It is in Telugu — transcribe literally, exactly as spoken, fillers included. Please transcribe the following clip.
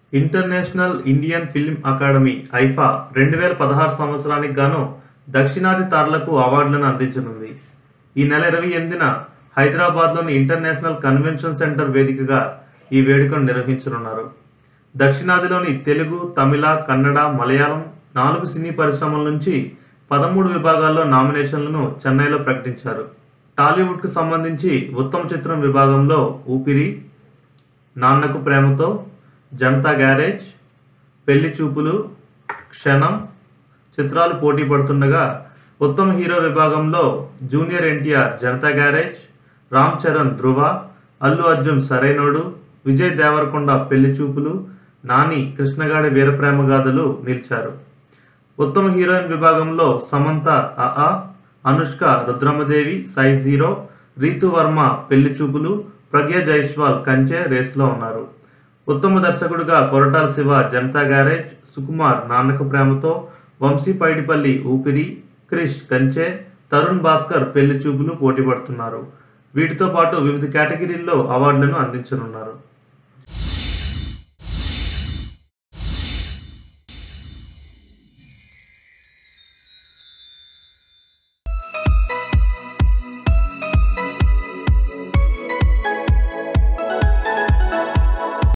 International Indian film academy IIFA రెండు వేల పదహారు సంవత్సరానికి గాను దక్షిణాది తారలకు అవార్డులను అందించనుంది. ఈ నెల ఇరవై ఎనిమిదిన హైదరాబాద్లోని ఇంటర్నేషనల్ కన్వెన్షన్ సెంటర్ వేదికగా ఈ వేడుకను నిర్వహించనున్నారు. దక్షిణాదిలోని తెలుగు, తమిళ, కన్నడ, మలయాళం నాలుగు సినీ పరిశ్రమల నుంచి పదమూడు విభాగాల్లో నామినేషన్లను చెన్నైలో ప్రకటించారు. టాలీవుడ్కు సంబంధించి ఉత్తమ చిత్రం విభాగంలో ఊపిరి, నాన్నకు ప్రేమతో, జనతా గ్యారేజ్, పెళ్లి చూపులు, క్షణం చిత్రాలు పోటీ పడుతుండగా ఉత్తమ హీరో విభాగంలో జూనియర్ ఎన్టీఆర్ జనతా గ్యారేజ్, రామ్ చరణ్ ధృవ, అల్లు అర్జున్ సరైనోడు, విజయ్ దేవరకొండ పెళ్లి చూపులు, నాని కృష్ణగాడి వీరప్రేమ గాథలు నిలిచారు. ఉత్తమ హీరోయిన్ విభాగంలో సమంత అఆ, అనుష్క రుద్రమదేవి సై జీరో, రీతు వర్మ పెళ్లి చూపులు, ప్రగ్యా జైస్వాల్ కంచె రేసులో ఉన్నారు. ఉత్తమ దర్శకుడిగా కొరటాల శివ జనతా గ్యారేజ్, సుకుమార్ నాన్నకు ప్రేమతో, వంశీ పైడిపల్లి ఊపిరి, క్రిష్ కంచె, తరుణ్ భాస్కర్ పెళ్లి చూపులు పోటీ పడుతున్నారు. వీటితో పాటు వివిధ కేటగిరీల్లో అవార్డులను అందించనున్నారు.